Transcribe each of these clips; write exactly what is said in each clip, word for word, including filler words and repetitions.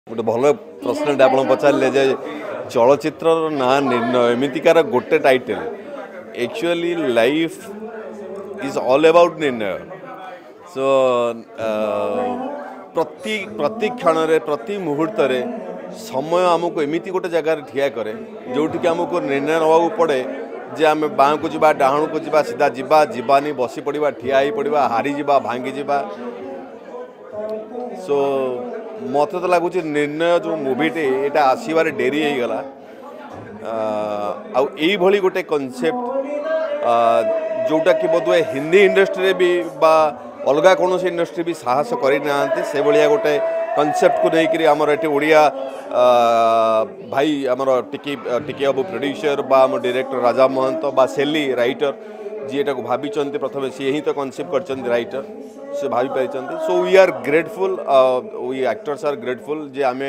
गोटे भल प्रश्न आप पचारे जे चलचित्र ना निर्णय एमतीकार गोटे title actually life is all about निर्णय। सो प्रति प्रति क्षण प्रति मुहूर्त समय आमको एमती गोटे जगार ठिया करे जोटि आमको निर्णय नवा पड़े जे आम बाँ को जा डाण को जा सीधा जीवा जीवानी बसी पड़ा ठिया पड़ा हारी जा भांगी जा। सो मत तो लगुच निर्णय जो मूवीटे यहाँ आसबार डेरी हो गला आई गोटे कनसेप्ट जोटा कि बोधे हिंदी इंडस्ट्री भी बा अलग कौन इंडस्ट्री भी साहस करना से भाया गोटे कनसेप्ट को लेकर आमर ये ओडिया भाई आमर टिकी टिकी बाबू प्रोड्यूसर बा आम डायरेक्टर राजा महंत बा सेली राइटर जी एटा को भाभी प्रथम सी ही तो कनसेप्ट कर राइटर से भाभी पारी। So we are grateful we actors are grateful जे आम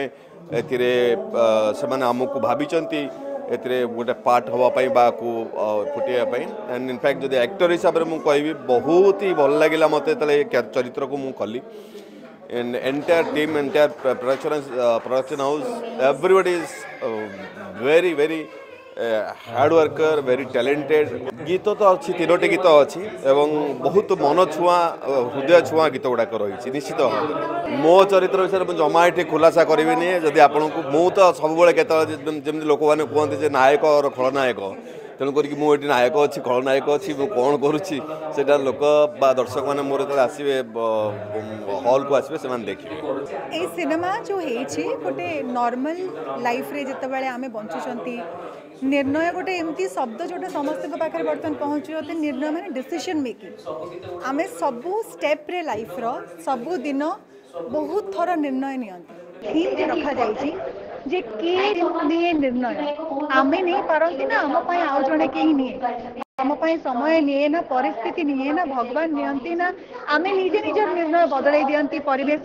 से आमको भाभी ए गोटे पार्ट हाँपाई फुटाई एंड इनफैक्ट जब एक्टर हिसाब से मुझे कहि बहुत ही भल लगे मत चरित्र को मुझे कली and entire team entire production production house everybody is very very hard worker very talented. गीत तो अच्छी तीनोटी गीत अच्छी एवं बहुत मन छुआ हृदय छुआ गीत गुड़ाक रही निश्चित भाव मो चरित्र विषय में जमा ये खुलासा करी जदि आपण को मु तो सब जमी लोक मैंने कहते नायक और खलनायक तेणुक मुझे नायक अच्छी खलनायक अच्छी मुझे कौन करुच्ची से लोक दर्शक मैंने मोर जो आसवे हॉल को आसवे से देखिए। ये सिनेमा जो गोटे नॉर्मल लाइफ रे जिते आम बंचुंट निर्णय गोटे एमती शब्द जोटा समस्त पाखे बर्तमान पहुँचुते निर्णय माने डिसीजन मेकिंग आम सबू स्टेप रे लाइफ रो सबू दिन बहुत थर निर्णय नियंती रखा जाइए जे के निये निर्णय आमे नहीं पारती ना आम आउ जड़े कहीं निये आम समय निये ना परिस्थिति निये ना भगवान नियंती ना आमे निजे निजर निर्णय बदल दियंती परिवेश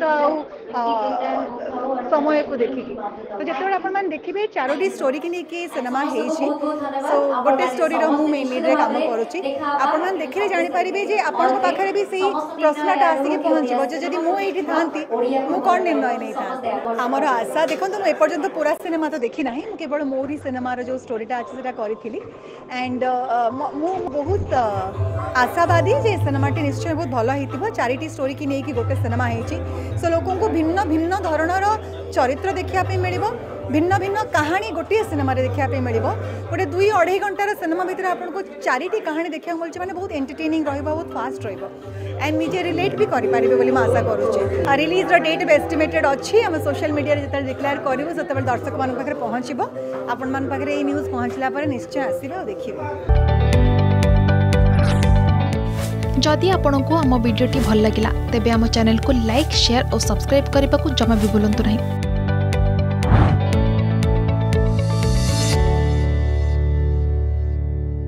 समय को देखिकी। तो जिते अपन देखिए चारोटी स्टोरी की लेकिन सिनेमा सो गोटे स्टोरी मु मेन लीड रे काम करुच्ची आपण मैंने देखिए जानीपारे जे आपण पाखे भी सही प्रश्नटा आसिक पहुँचो जदि मुझे था मु कौन निर्णय नहीं था आमर आशा देखो मुझे एपर्यंत पूरा सिनेमा तो देखी ना केवल मोरी सिनेमार जो स्टोरीटा अच्छे से करी एंड मु बहुत आशावादी जे सिनेमाटी निश्चय बहुत भल हो चारिटी स्टोरी की लेकिन गोटे सिनेमा सो लोक भिन्न भिन्न धरणर चरित्र देखापी मिल भिन्न भिन्न कहानी गोटे सिनेमा देखापी मिल गोटे दुई अढ़ाई घंटार सिनेमा भितर आपको चारिटी कहानी देखा मिलूँ मैंने बहुत एंटरटेनिंग रहा बहुत फास्ट रैंड निजे रिलेट भी करेंगे बोली आशा करुचे। रिलीज डेट भी एस्टिमेटेड अच्छी आम सोशल मीडिया जो डिक्लेयर करूँ से दर्शक मान पाखे पहुँचो आपण मान पाखे ये न्यूज पहुँचला निश्चय आसवे और देखिए। जदि आपंक आम भिडी भल लगा तेब आम चैनल को लाइक शेयर और सब्सक्राइब करने को जमा भी भूलु नहीं।